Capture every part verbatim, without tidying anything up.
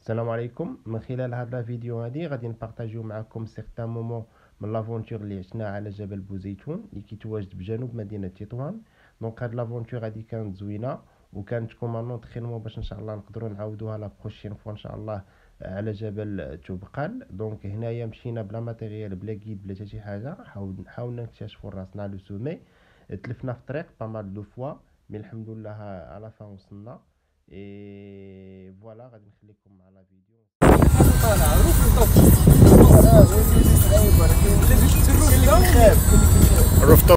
السلام عليكم. من خلال هذا الفيديو هذه غادي نبارطاجيو معكم سيغتان مومون من لافونتور اللي عشنا على جبل بوزيتون اللي كيتواجد بجنوب مدينه تطوان. دونك هاد لافونتور غادي كانت زوينه وكانت كوم ان اونطرينمون باش ان شاء الله نقدروا نعاودوها لا بروشين فوا ان شاء الله على جبل توبقال. دونك هنايا مشينا بلا ماتيريال بلا كيد بلا حتى شي حاجه، حاولنا نكتشفوا راسنا لو سومي، تلفنا في الطريق با مال دو فوا مي الحمد لله على فان وصلنا. اي فوالا غادي نخليكم مع لا فيديو. الروفتوب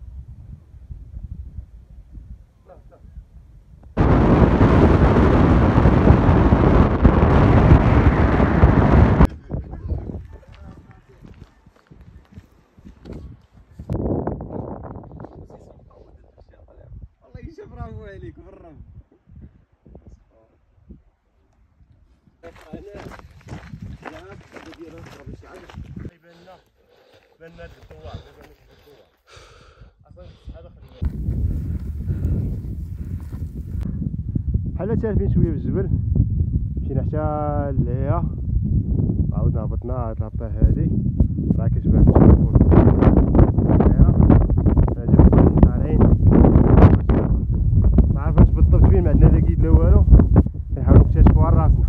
والله يشوف برافو عليك بالرب. بحال تالفين شويه بالجبل، مشينا حتى لهيا عاودنا هبطنا. هاد لابا هادي راه كتبان تكون طالعين، ما عرفناش بالضبط فين، ما عندنا لا كيد لا والو، كنحاولو نكتشفوها راسنا.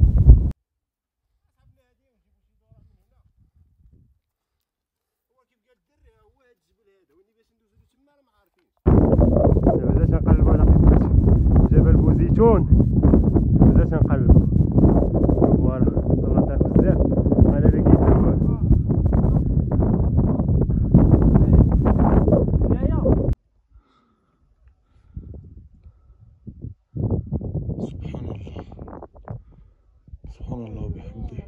مازال تنقلبو على قصة جبل بوزيتون، مازال تنقلبو. فوالا الله طايح بزاف، انا لا كيد لا والو. سبحان الله سبحان الله وبحمده.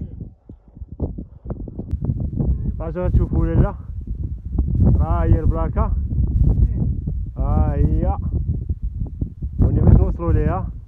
واش تشوفوا ولا لا؟ راه هي البلاكه، ها هي وني باش نوصلوا ليها.